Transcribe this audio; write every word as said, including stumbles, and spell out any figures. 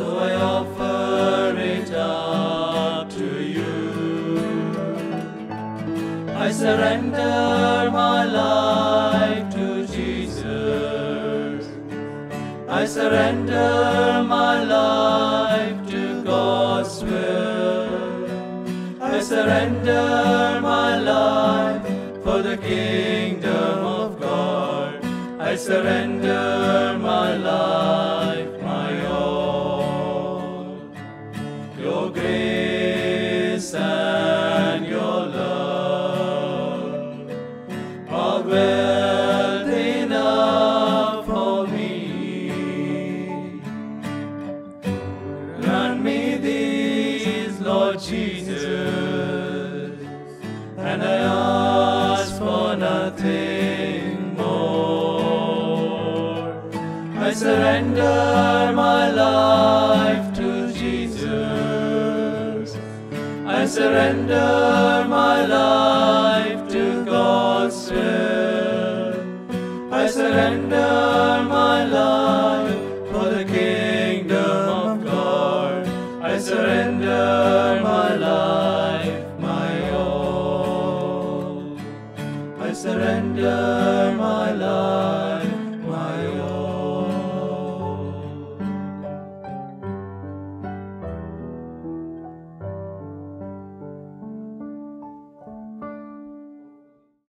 so I offer it up to you. I surrender my life to Jesus. I surrender my life to God's will. I surrender my life for the kingdom of God. I surrender my life, my all. Your grace and your love are wealth enough for me. Grant me these, Lord Jesus, and I ask for nothing more. I surrender my life to Jesus. I surrender my life to God's will. I surrender my life